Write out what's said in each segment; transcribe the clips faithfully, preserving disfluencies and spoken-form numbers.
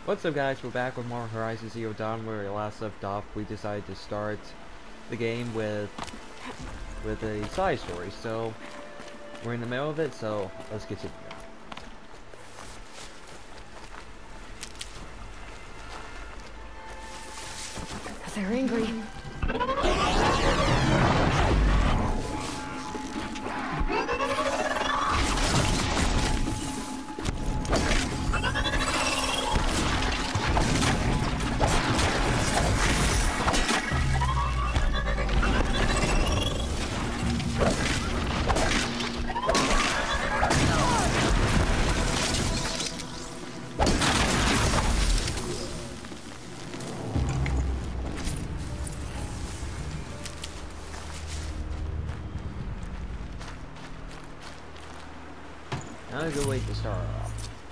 What's up guys, we're back with more Horizon Zero Dawn. Where we last left off, we decided to start the game with with a side story. So we're in the middle of it, so let's continue. They're angry. Not a good way to start off.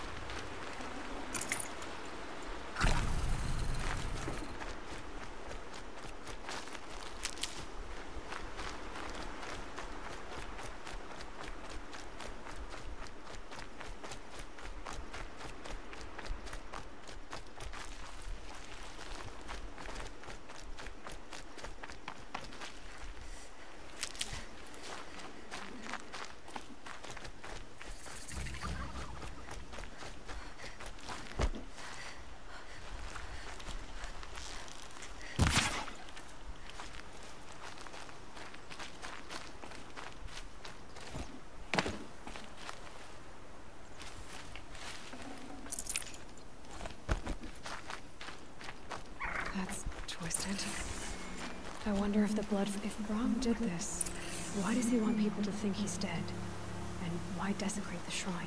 That's twisted. I wonder if the blood... If Brahm did this, why does he want people to think he's dead? And why desecrate the shrine?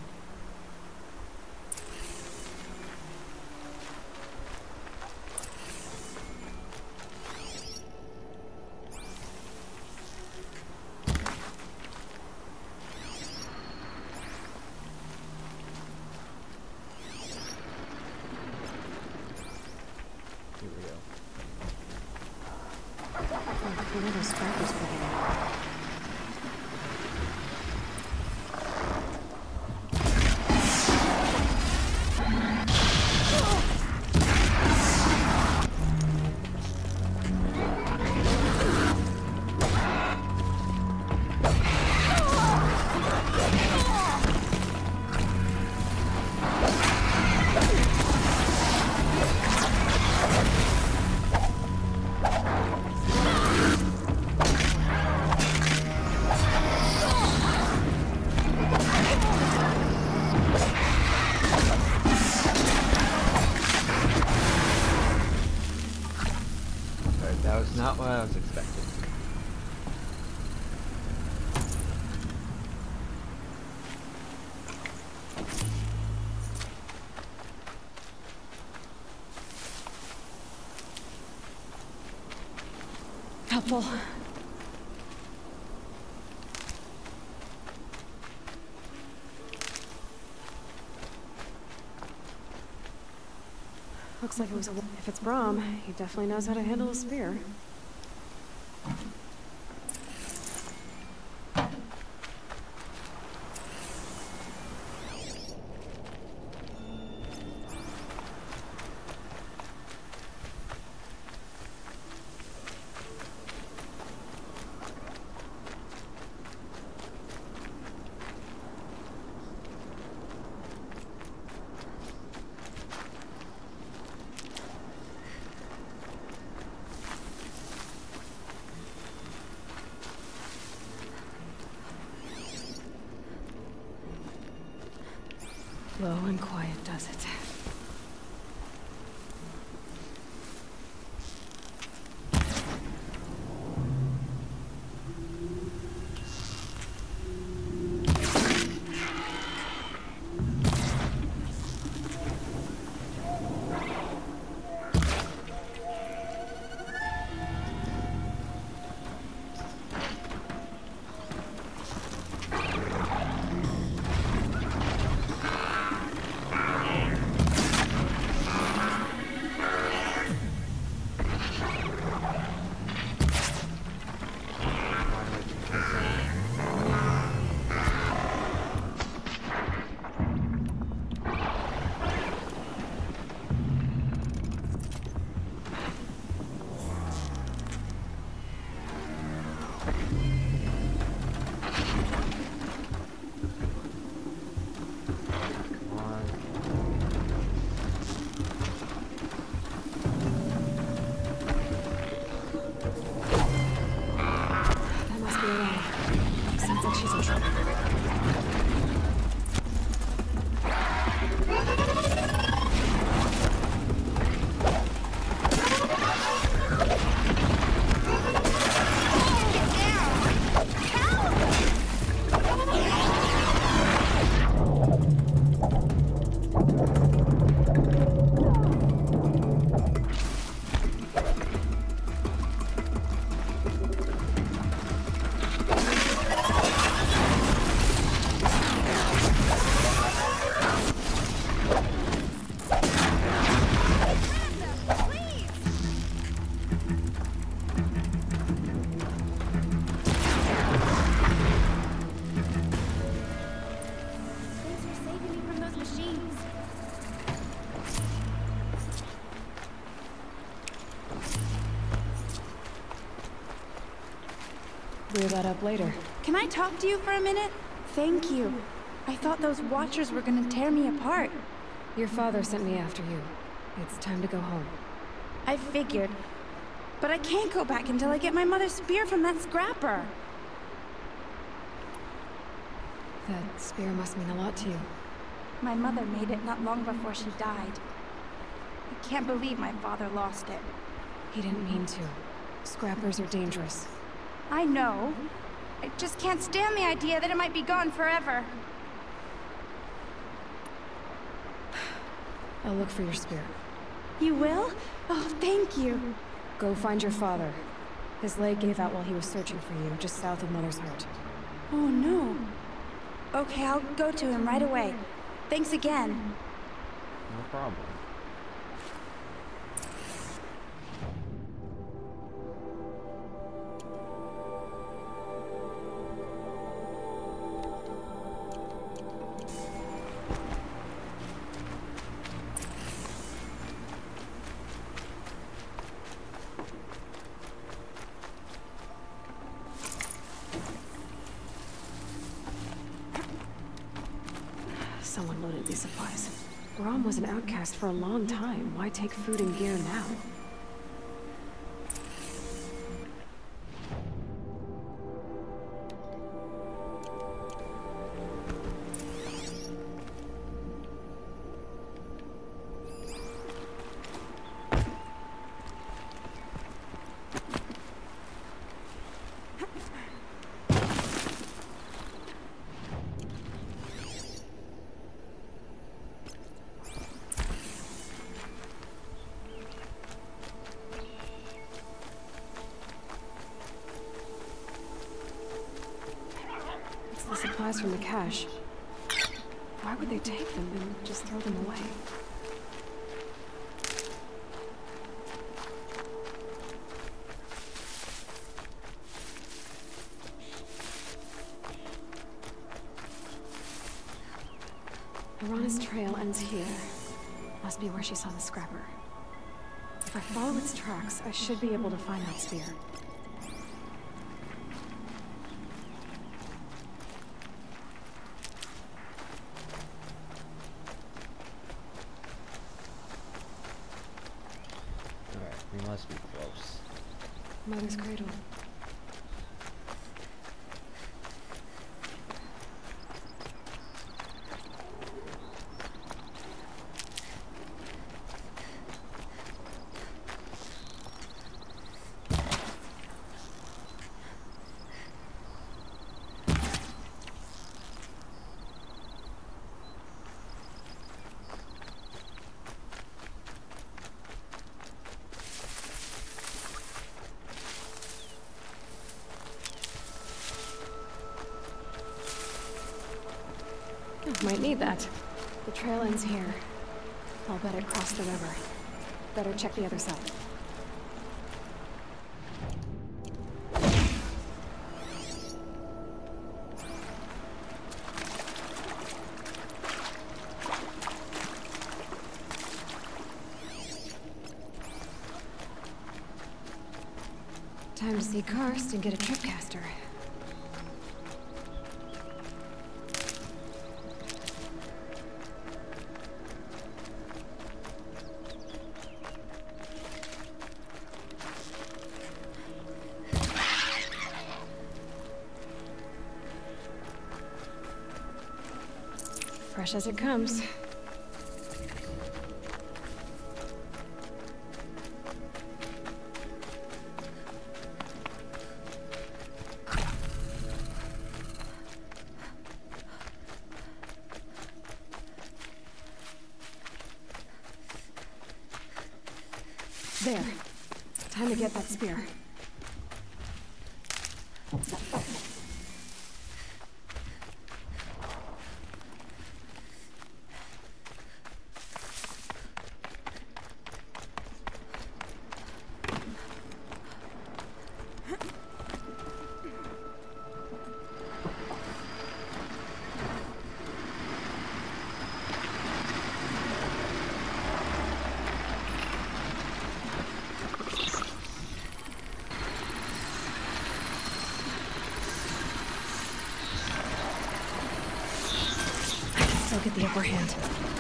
Here we go. Oh, the little spark is putting out. Alright, that was not what I was expecting. Helpful. Looks like it was a... If it's Brahm, he definitely knows how to handle a spear. Low and quiet does it. clear that up later. Can I talk to you for a minute? Thank you. I thought those Watchers were gonna tear me apart. Your father sent me after you. It's time to go home. I figured. But I can't go back until I get my mother's spear from that scrapper. That spear must mean a lot to you. My mother made it not long before she died. I can't believe my father lost it. He didn't mean to. Scrappers are dangerous. I know. I just can't stand the idea that it might be gone forever. I'll look for your spear. You will? Oh, thank you. Go find your father. His leg gave out while he was searching for you, just south of Mother's Heart. Oh, no. Okay, I'll go to him right away. Thanks again. No problem. Someone loaded these supplies. Brom was an outcast for a long time. Why take food and gear now? The supplies from the cache. Why would they take them and just throw them away? Arana's trail ends here. Must be where she saw the scrapper. If I follow its tracks, I should be able to find that spear. We must be close. Mother's cradle. Might need that. The trail ends here. I'll bet it crossed the river. Better check the other side. Time to see Karst and get a tripcaster. Fresh as it comes. There. Time to get that spear. the upper hand.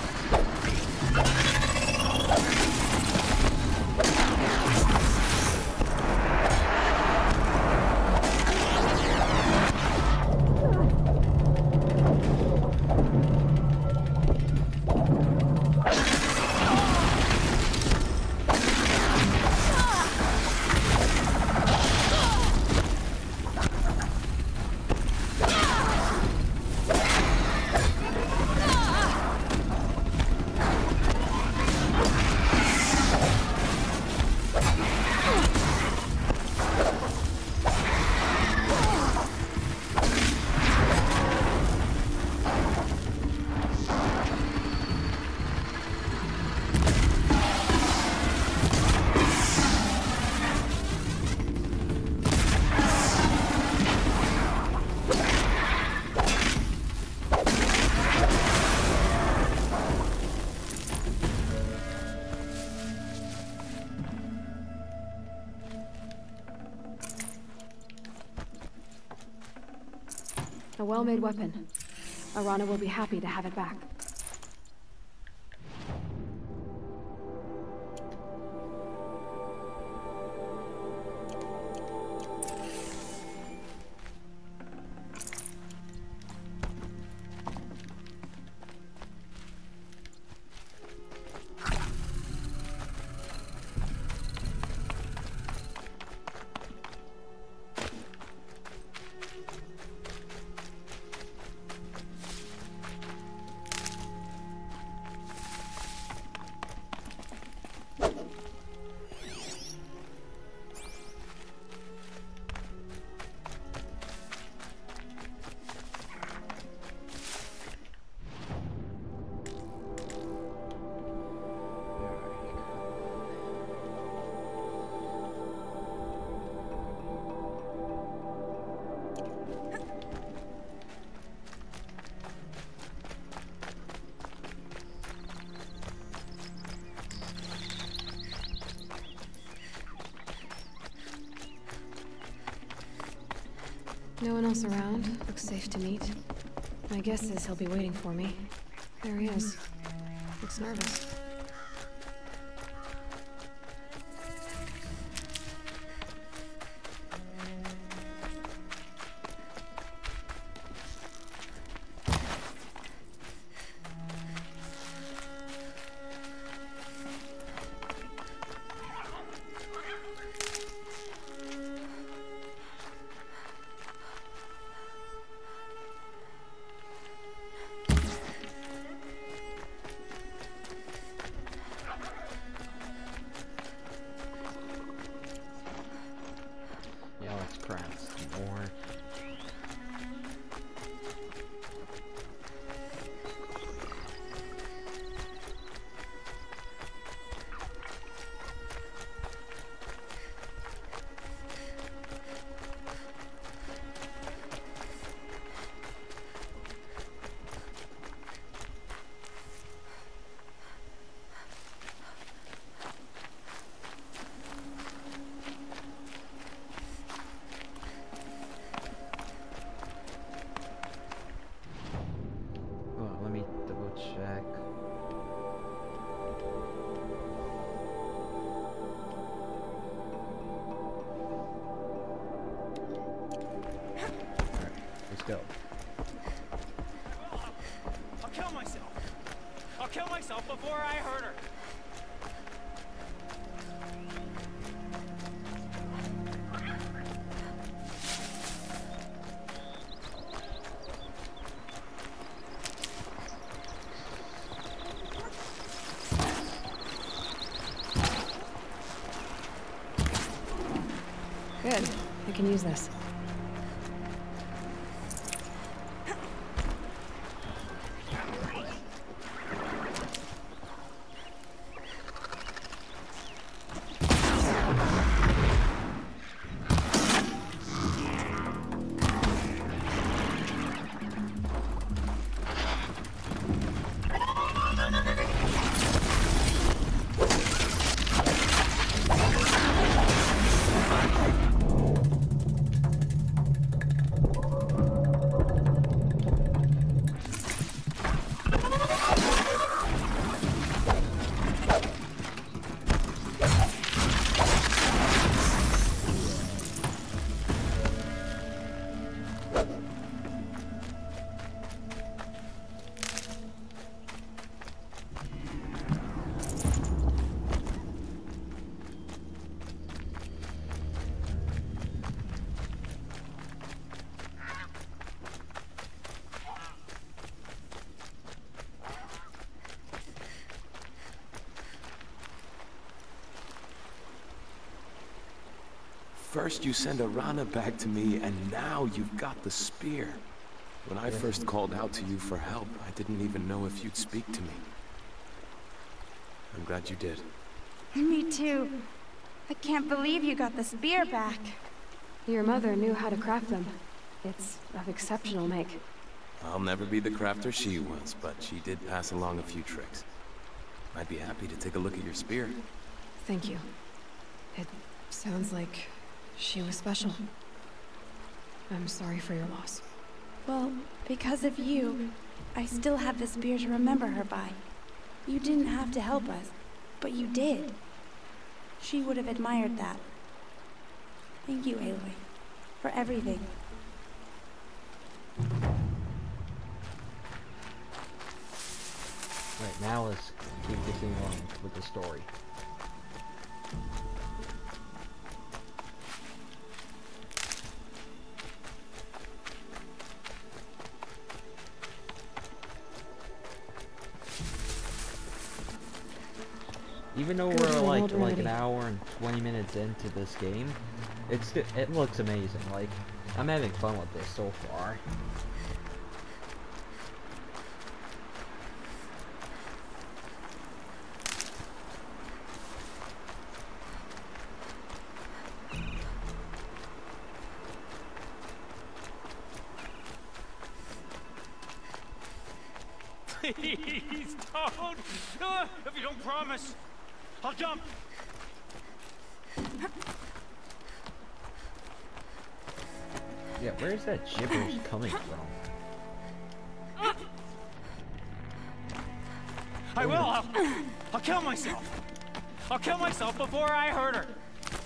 A well-made weapon. Arana will be happy to have it back. No one else around. Looks safe to meet. My guess is he'll be waiting for me. There he is. Looks nervous. Go. I'll kill myself. I'll kill myself before I hurt her. Good. I can use this. First you send Arana back to me, and now you've got the spear. When I first called out to you for help, I didn't even know if you'd speak to me. I'm glad you did. Me too. I can't believe you got the spear back. Your mother knew how to craft them. It's of exceptional make. I'll never be the crafter she was, but she did pass along a few tricks. I'd be happy to take a look at your spear. Thank you. It sounds like she was special. I'm sorry for your loss. Well, because of you, I still have the spear to remember her by. You didn't have to help us, but you did. She would have admired that. Thank you, Aloy, for everything. Right, now let's keep getting on with the story. Even though Go to we're the like world like an remedy. hour and twenty minutes into this game, it's sti- it looks amazing. Like, I'm having fun with this so far. Please don't. Uh, if you don't promise, I'll jump. Yeah, where's that gibberish coming from? I will. I'll, I'll kill myself. I'll kill myself before I hurt her.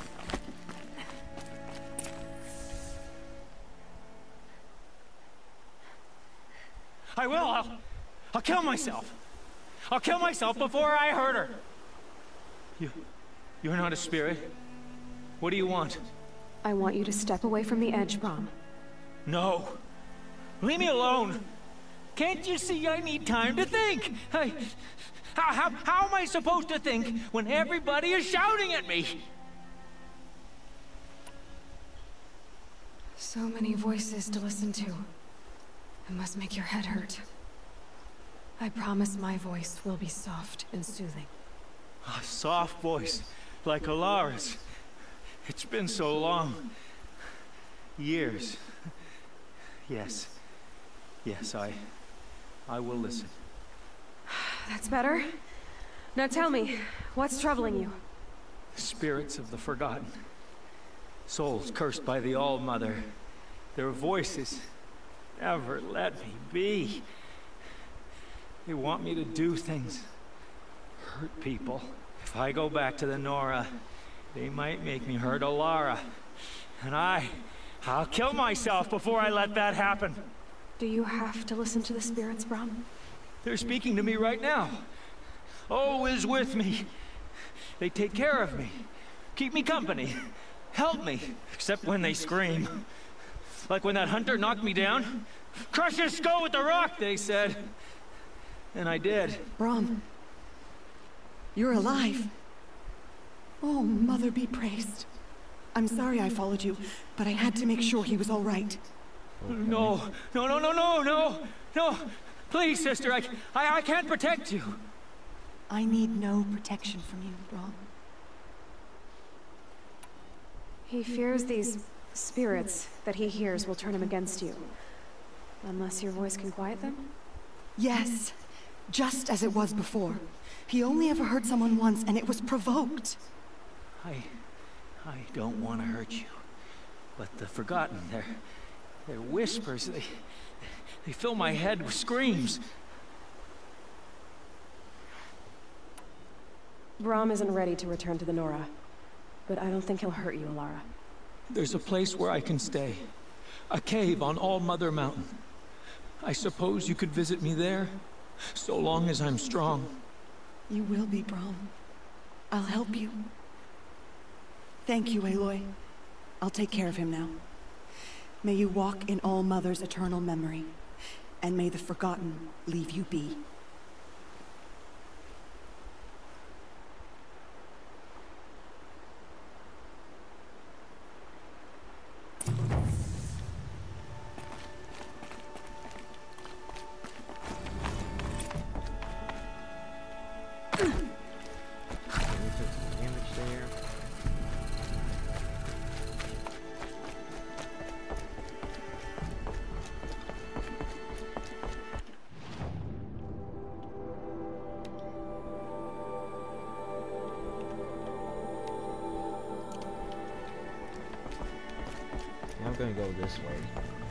I will. I'll, I'll kill myself. I'll kill myself before I hurt her. You, you're not a spirit. What do you want? I want you to step away from the edge, Brom. No. Leave me alone. Can't you see I need time to think? I, how, how, how am I supposed to think when everybody is shouting at me? So many voices to listen to. It must make your head hurt. I promise my voice will be soft and soothing. A soft voice, like Alara's. It's been so long. Years. Yes. Yes, I... I will listen. That's better. Now tell me, what's troubling you? Spirits of the forgotten. Souls cursed by the All-Mother. Their voices never let me be. They want me to do things. Hurt people. If I go back to the Nora, they might make me hurt Alara. And I... I'll kill myself before I let that happen. Do you have to listen to the spirits, Brom? They're speaking to me right now. Oh is with me. They take care of me. Keep me company. Help me. Except when they scream. Like when that hunter knocked me down. Crush his skull with the rock, they said. And I did. Brom, you're alive. Oh, Mother be praised. I'm sorry I followed you, but I had to make sure he was all right. Okay. No, no, no, no, no, no, no. Please, sister, I, I, I can't protect you. I need no protection from you, Brom. He fears these spirits that he hears will turn him against you. Unless your voice can quiet them? Yes, just as it was before. He only ever hurt someone once, and it was provoked. I, I don't want to hurt you. But the Forgotten, their, their whispers, they, they fill my head with screams. Brom isn't ready to return to the Nora, but I don't think he'll hurt you, Alara. There's a place where I can stay. A cave on All Mother Mountain. I suppose you could visit me there, so long as I'm strong. You will be, Brom. I'll help you. Thank you, Aloy. I'll take care of him now. May you walk in All Mother's eternal memory, and may the Forgotten leave you be. gonna go this way.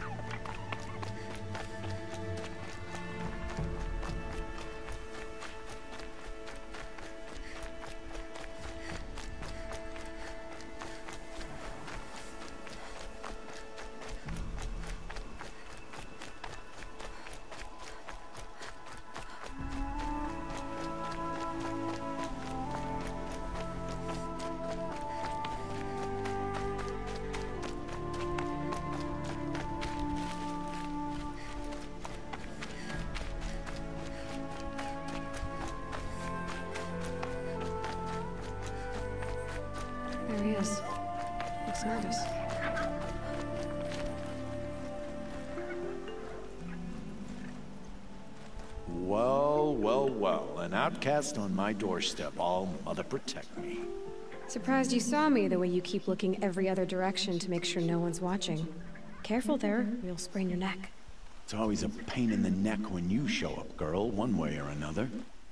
There he is. Looks nervous. Well, well, well. An outcast on my doorstep. All mother protect me. Surprised you saw me the way you keep looking every other direction to make sure no one's watching. Careful there, you'll sprain your neck. It's always a pain in the neck when you show up, girl, one way or another.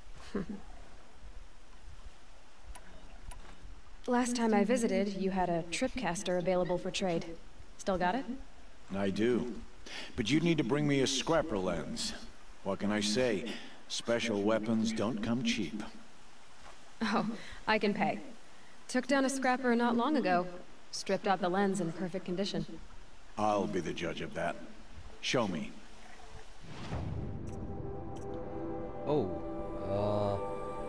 Last time I visited, you had a tripcaster available for trade. Still got it? I do. But you'd need to bring me a scrapper lens. What can I say? Special weapons don't come cheap. Oh, I can pay. Took down a scrapper not long ago. Stripped out the lens in perfect condition. I'll be the judge of that. Show me. Oh, uh...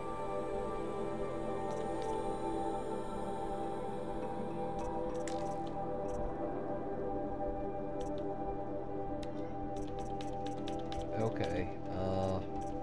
Okay, uh...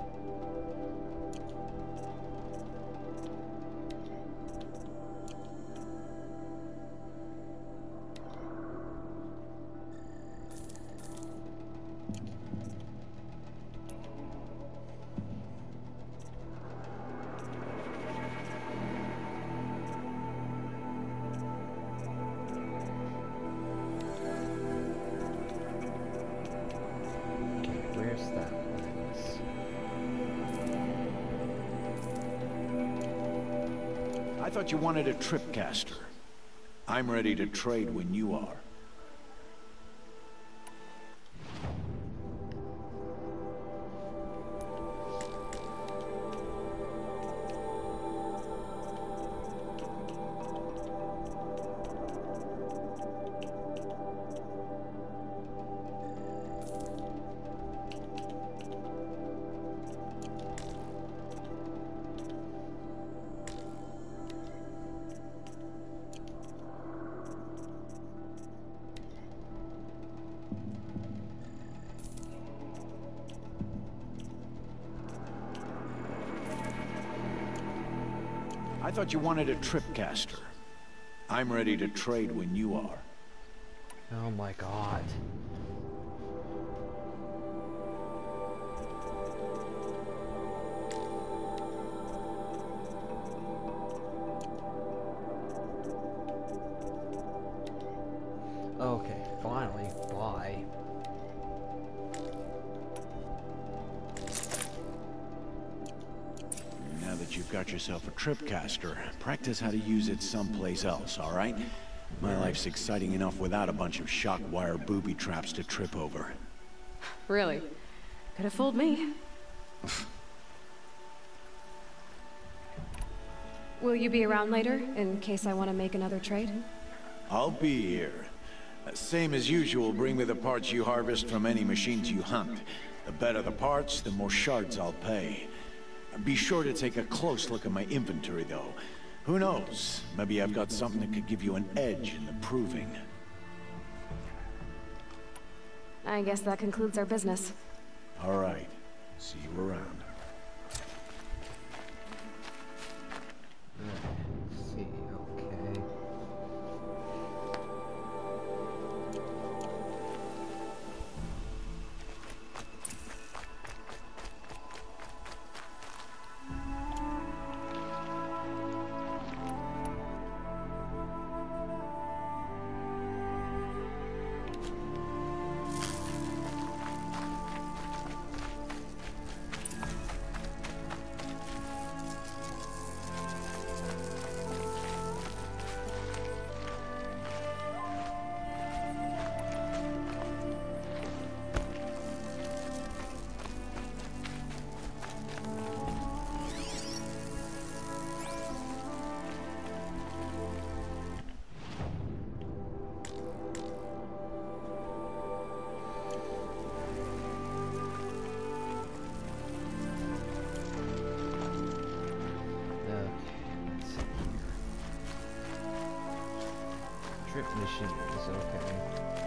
I thought you wanted a tripcaster. I'm ready to trade when you are. I thought you wanted a tripcaster. I'm ready to trade when you are. Oh my god. Okay, finally, bye. Now that you've got yourself a tripcaster, practice how to use it someplace else, all right? My life's exciting enough without a bunch of shock wire booby traps to trip over. Really? Could have fooled me. Will you be around later, in case I want to make another trade? I'll be here. Uh, Same as usual, bring me the parts you harvest from any machines you hunt. The better the parts, the more shards I'll pay. Be sure to take a close look at my inventory, though. Who knows? Maybe I've got something that could give you an edge in the proving. I guess that concludes our business. All right. See you around. Let's see, okay. Trip machines, okay.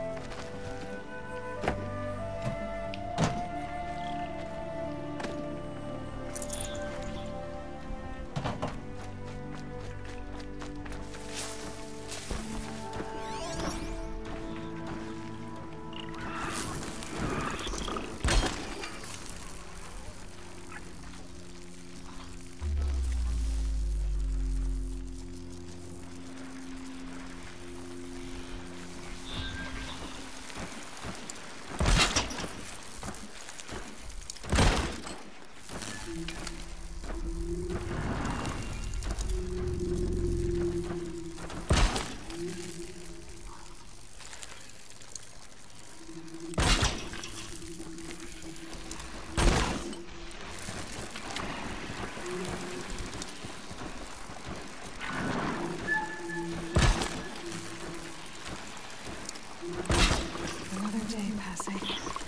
Another day passing.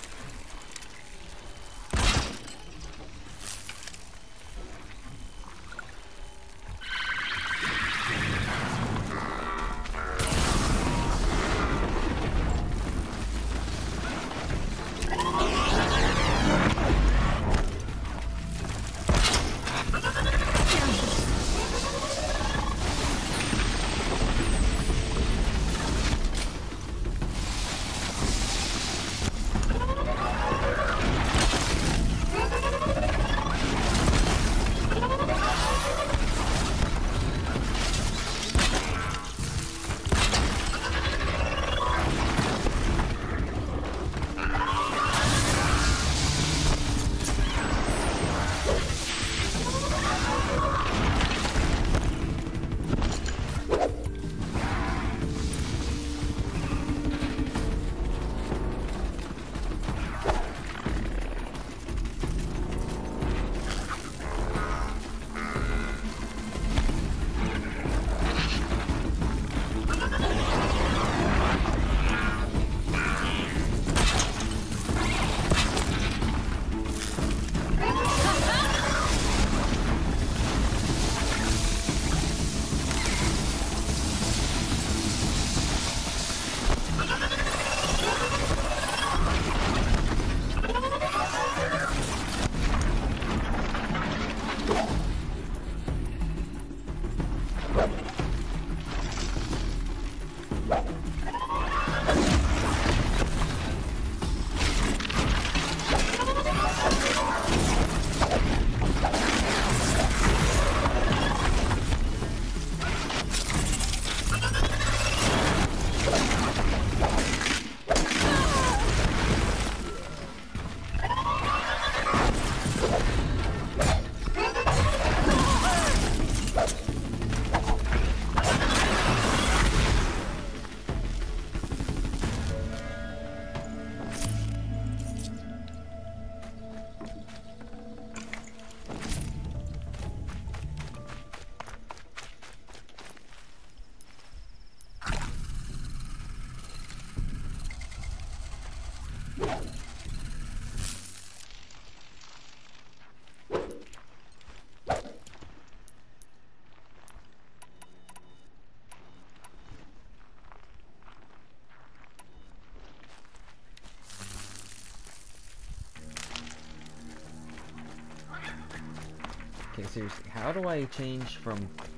Okay, seriously, how do I change from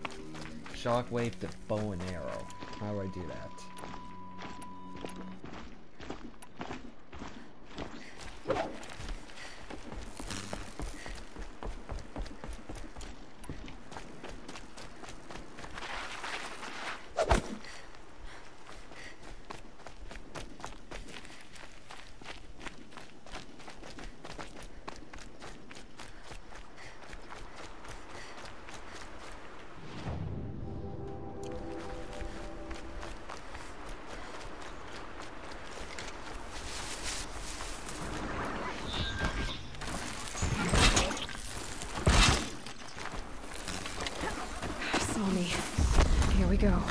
shockwave to bow and arrow? How do I do that? Saw me. Here we go.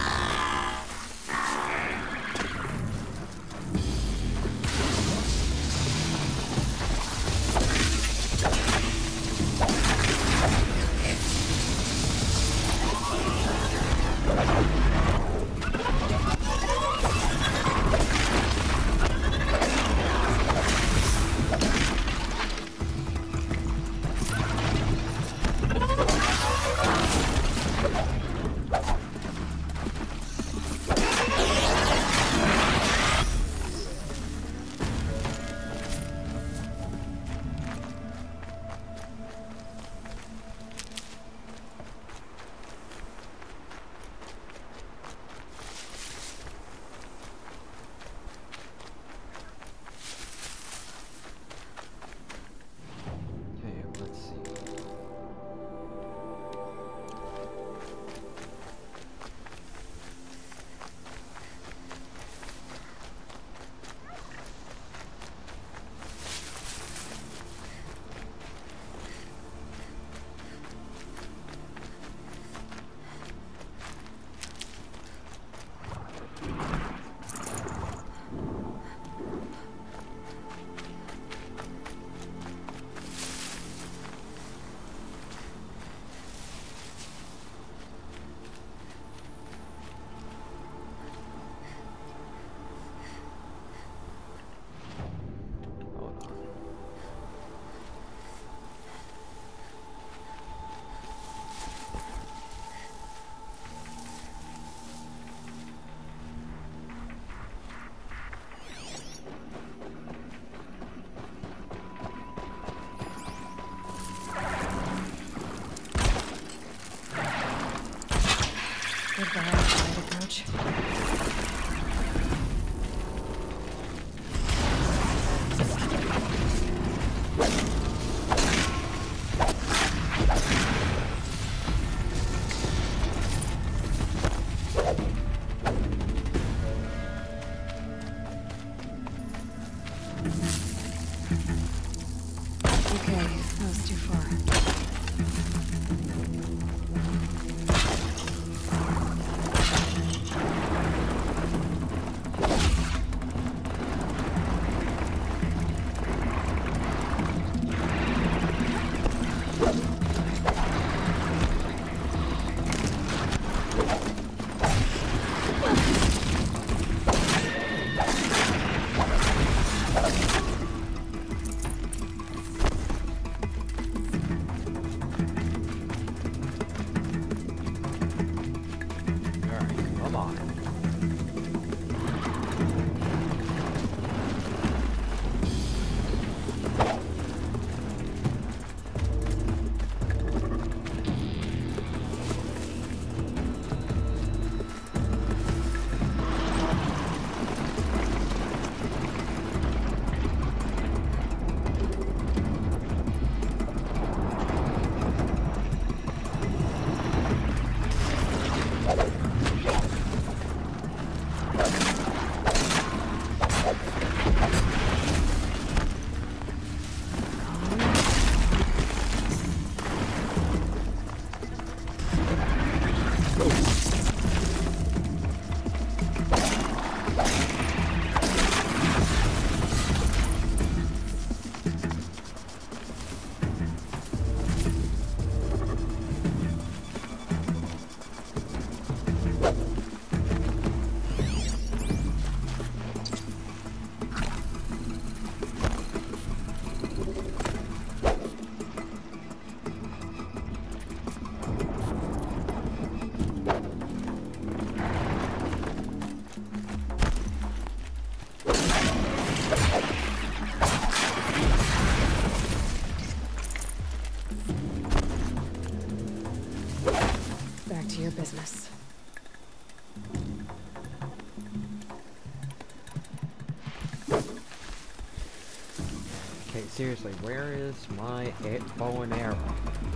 Goodbye, quiet approach. Okay, that was too far. Come on. Back to your business. Okay, seriously, where is my a bow and arrow?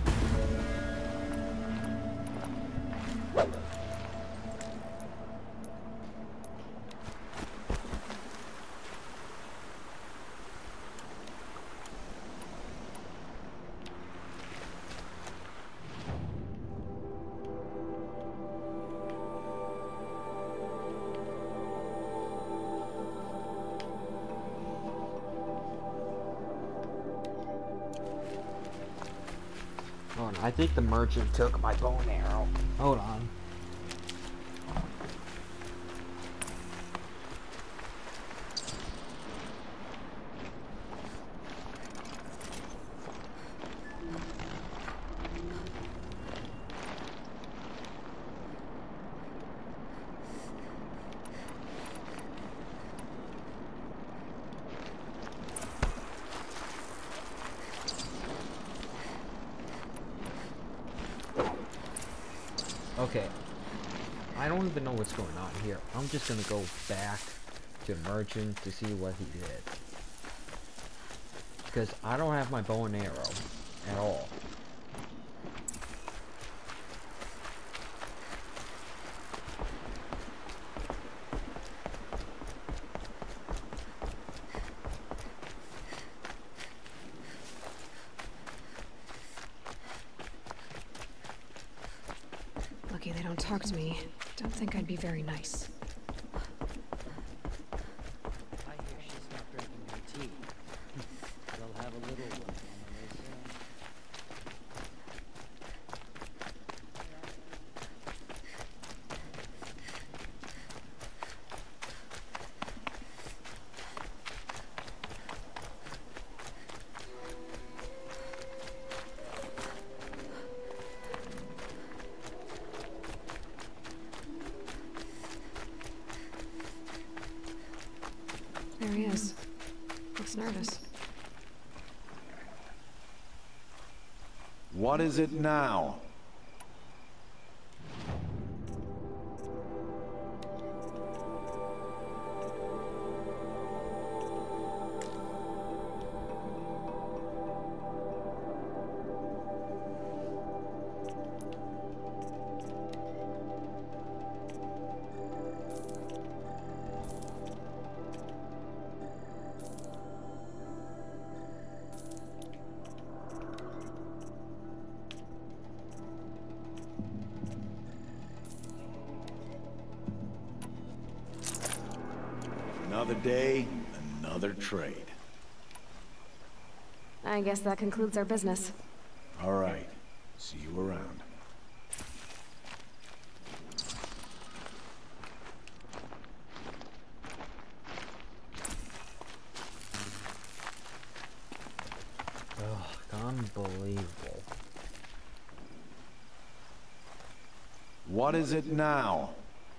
Hold on, I think the merchant took my bow and arrow. Hold on. Okay, I don't even know what's going on here. I'm just gonna go back to the merchant to see what he did. Because I don't have my bow and arrow at all. Lucky they don't talk to me. Don't think I'd be very nice. I hear she's not drinking her tea. They'll have a little one on the way soon. There he is. Looks nervous. What is it now? Another day, another trade. I guess that concludes our business. All right. See you around. Ugh, unbelievable. What is it now?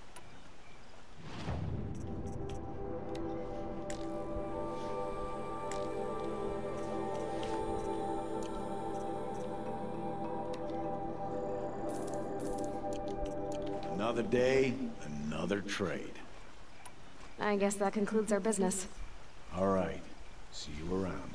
Another day, another trade. I guess that concludes our business. All right. See you around.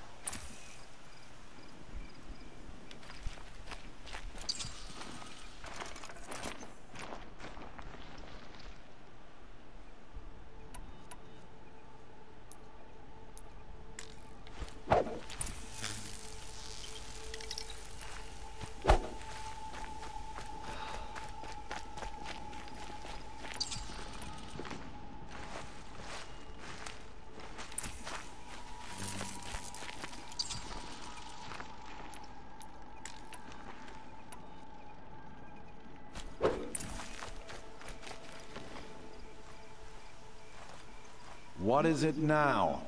What is it now?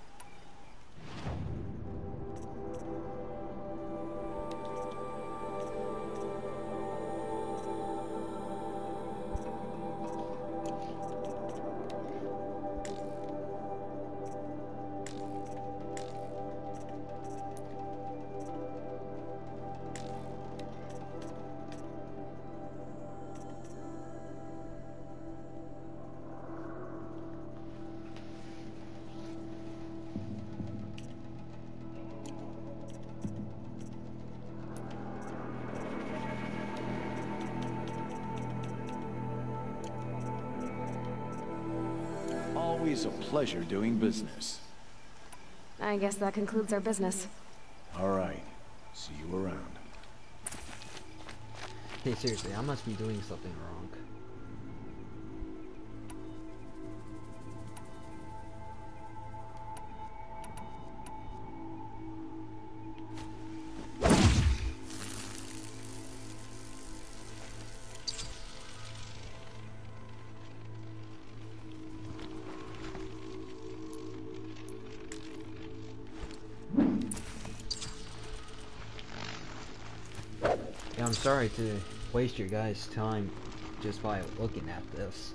Always a pleasure doing business. I guess that concludes our business. All right. See you around. Hey, seriously, I must be doing something wrong. Yeah, I'm sorry to waste your guys' time just by looking at this.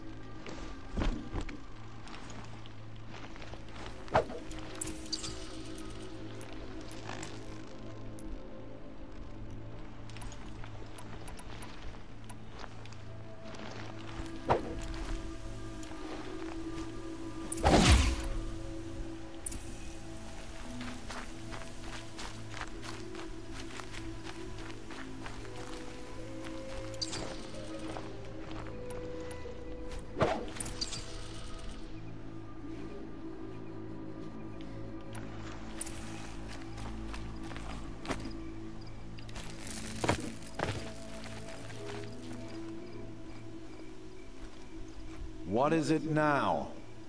What is it now?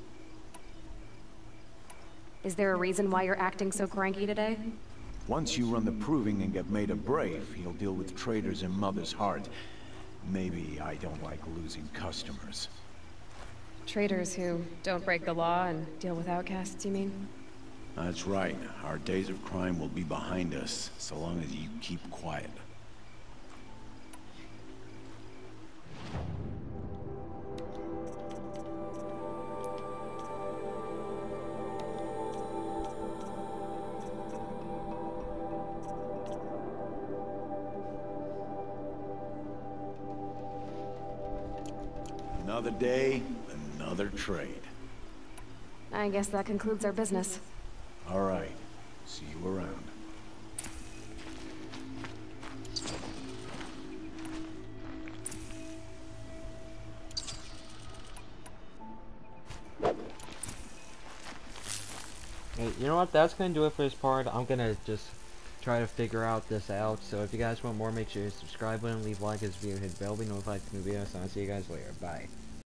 Is there a reason why you're acting so cranky today? Once you run the proving and get made a brave, you'll deal with traitors in Mother's Heart. Maybe I don't like losing customers. Traitors who don't break the law and deal with outcasts, you mean? That's right. Our days of crime will be behind us, so long as you keep quiet. Another day, another trade. I guess that concludes our business. All right. See you around. Hey, you know what? That's gonna do it for this part. I'm gonna just try to figure out this out. So if you guys want more, make sure you subscribe button, leave a like this video, hit bell, be notified for new videos, and I'll see you guys later. Bye.